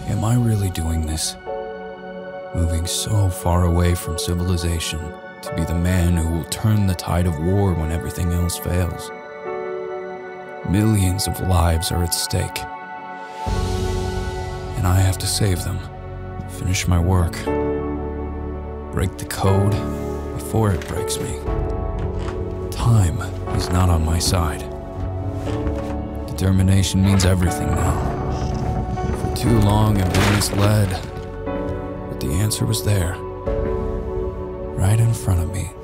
Am I really doing this? Moving so far away from civilization to be the man who will turn the tide of war when everything else fails. Millions of lives are at stake, and I have to save them, finish my work, break the code before it breaks me. Time is not on my side. Determination means everything now. For too long I've been misled, but the answer was there, right in front of me.